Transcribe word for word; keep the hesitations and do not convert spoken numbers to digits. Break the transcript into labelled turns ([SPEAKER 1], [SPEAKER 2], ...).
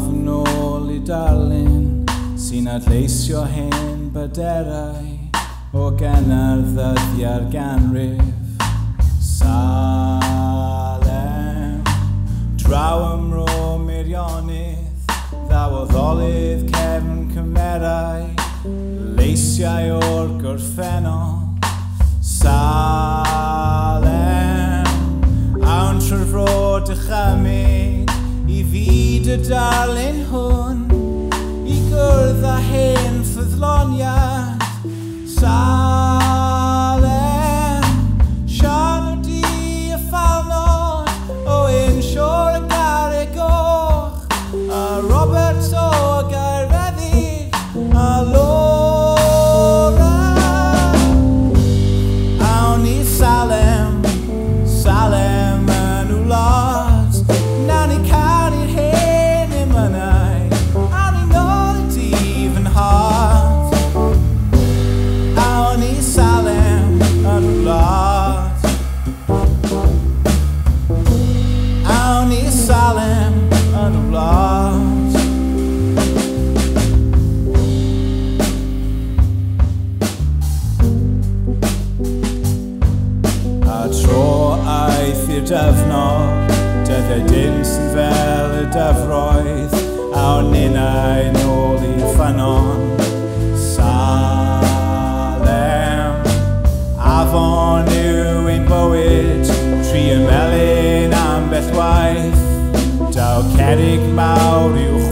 [SPEAKER 1] Hafn ôl I darlun sy'n adleisio hen baderau o ganarddiadau'r ganrif. Salem, draw ym Mro Meirionydd, ddawodd-olydd cefn cymerau, leisiau o'r gorffennol. Salem, awn trwy'r fro dychymyd, I fyd y darlun hwn, I gwrdd â hen ffyddloniad. Salem, Sian o di y Falnod, Owen Siôr y Garreg Goch, a Robert o Gaerfeddi, a Laura. Awn I Salem, Salem yn wlad, nawn ni canu'r hen emynau, awn I nôl I dif yn hard. Awn I Salem yn wlad, awn I Salem yn wlad. A tro aeth i'r dyfnod, dyddiau dyn sy'n fel y dyfroedd, a o'n ninnau nôl i'r ffynon. Salem, afon yw ein bywyd, tri y melyn am bell waith, daw cerrig mawr i'w